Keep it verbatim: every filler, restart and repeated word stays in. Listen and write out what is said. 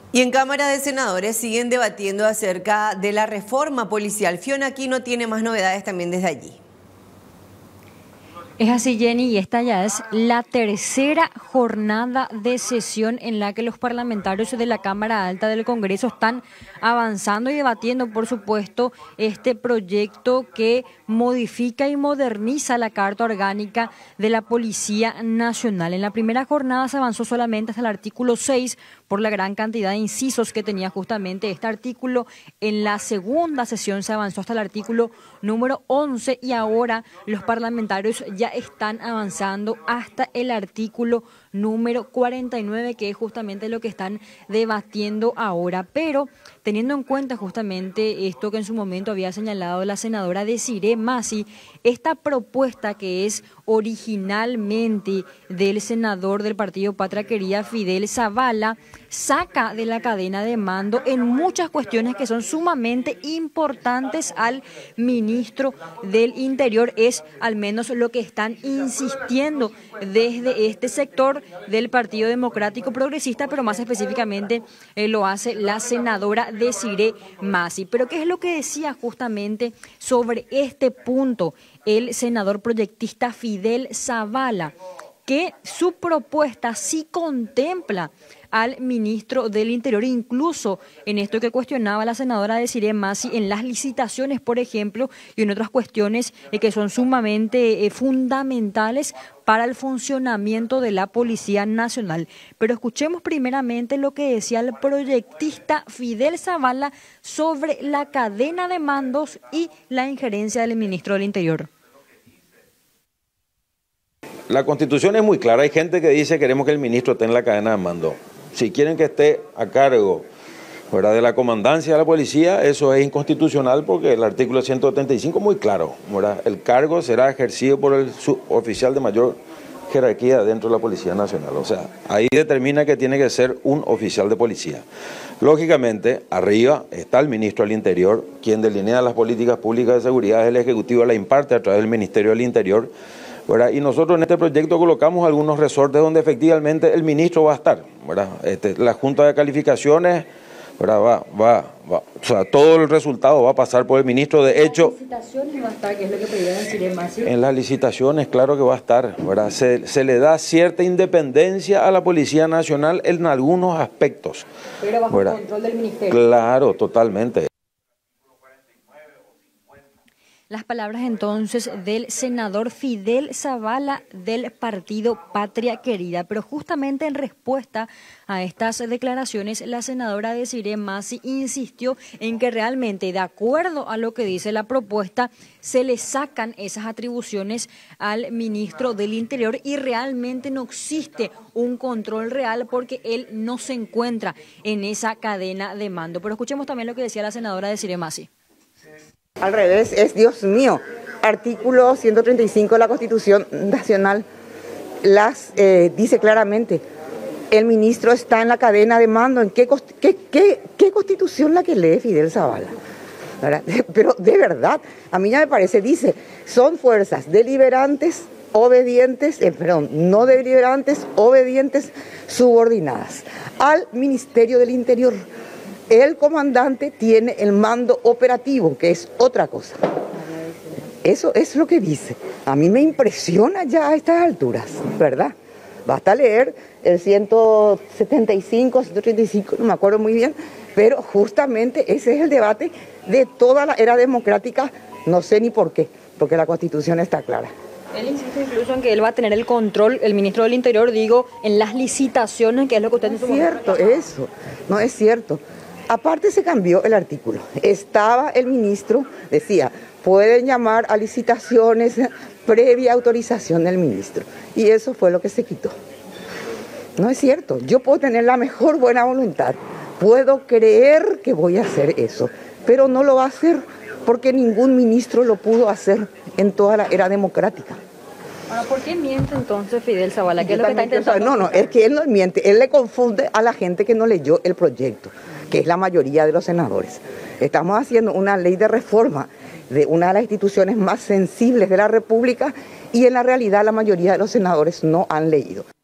Y en Cámara de Senadores siguen debatiendo acerca de la reforma policial. Fiona Aquino tiene más novedades también desde allí. Es así, Jenny, y esta ya es la tercera jornada de sesión en la que los parlamentarios de la Cámara Alta del Congreso están avanzando y debatiendo, por supuesto, este proyecto que modifica y moderniza la Carta Orgánica de la Policía Nacional. En la primera jornada se avanzó solamente hasta el artículo seis por la gran cantidad de incisos que tenía justamente este artículo. En la segunda sesión se avanzó hasta el artículo número once y ahora los parlamentarios ya están avanzando hasta el artículo número cuarenta y nueve, que es justamente lo que están debatiendo ahora. Pero teniendo en cuenta justamente esto que en su momento había señalado la senadora Desiree Masi, esta propuesta que es originalmente del senador del partido Patria Querida, Fidel Zavala, saca de la cadena de mando en muchas cuestiones que son sumamente importantes al ministro del Interior. Es al menos lo que están insistiendo desde este sector del Partido Democrático Progresista, pero más específicamente eh, lo hace la senadora Desiree Masi. Pero ¿qué es lo que decía justamente sobre este punto el senador proyectista Fidel Zavala? Que su propuesta sí contempla al ministro del Interior, incluso en esto que cuestionaba la senadora Desiree Masi, en las licitaciones, por ejemplo, y en otras cuestiones eh, que son sumamente eh, fundamentales para el funcionamiento de la Policía Nacional. Pero escuchemos primeramente lo que decía el proyectista Fidel Zavala sobre la cadena de mandos y la injerencia del ministro del Interior. La Constitución es muy clara, hay gente que dice queremos que el ministro esté en la cadena de mando. Si quieren que esté a cargo, ¿verdad?, de la comandancia de la policía, eso es inconstitucional porque el artículo ciento setenta y cinco es muy claro, ¿verdad? El cargo será ejercido por el suboficial de mayor jerarquía dentro de la Policía Nacional. O sea, ahí determina que tiene que ser un oficial de policía. Lógicamente, arriba está el ministro del Interior, quien delinea las políticas públicas de seguridad, el Ejecutivo la imparte a través del Ministerio del Interior, ¿verdad? Y nosotros en este proyecto colocamos algunos resortes donde efectivamente el ministro va a estar, ¿verdad? Este, la Junta de Calificaciones, ¿verdad? Va, va, va, o sea, todo el resultado va a pasar por el ministro. De hecho, ¿En las licitaciones va a estar, que es lo que pedía decir Masi? En las licitaciones, claro que va a estar, ¿verdad? Se, se le da cierta independencia a la Policía Nacional en algunos aspectos. Pero bajo ¿verdad? el control del ministerio. Claro, totalmente. Las palabras entonces del senador Fidel Zavala del partido Patria Querida. Pero justamente en respuesta a estas declaraciones, la senadora Desiree Masi insistió en que realmente, de acuerdo a lo que dice la propuesta, se le sacan esas atribuciones al ministro del Interior y realmente no existe un control real porque él no se encuentra en esa cadena de mando. Pero escuchemos también lo que decía la senadora Desiree Masi. Al revés, es, Dios mío, artículo ciento treinta y cinco de la Constitución Nacional las eh, dice claramente, el ministro está en la cadena de mando. ¿En qué, qué, qué, qué constitución la que lee Fidel Zavala? ¿Verdad? Pero de verdad, a mí ya me parece, dice, son fuerzas deliberantes, obedientes, eh, perdón, no deliberantes, obedientes, subordinadas al Ministerio del Interior. El comandante tiene el mando operativo, que es otra cosa. Eso es lo que dice. A mí me impresiona ya a estas alturas, ¿verdad? Basta leer el ciento setenta y cinco, ciento treinta y cinco, no me acuerdo muy bien, pero justamente ese es el debate de toda la era democrática, no sé ni por qué, porque la Constitución está clara. Él insiste incluso en que él va a tener el control, el ministro del Interior, digo, en las licitaciones, que es lo que usted... No es cierto eso, no es cierto. Aparte se cambió el artículo. Estaba el ministro, decía, pueden llamar a licitaciones previa autorización del ministro. Y eso fue lo que se quitó. No es cierto. Yo puedo tener la mejor buena voluntad. Puedo creer que voy a hacer eso. Pero no lo va a hacer porque ningún ministro lo pudo hacer en toda la era democrática. Ahora, ¿por qué miente entonces Fidel Zavala? ¿Qué es lo que está intentando? No, no, es que él no miente. Él le confunde a la gente que no leyó el proyecto, que es la mayoría de los senadores. Estamos haciendo una ley de reforma de una de las instituciones más sensibles de la República y en la realidad la mayoría de los senadores no han leído.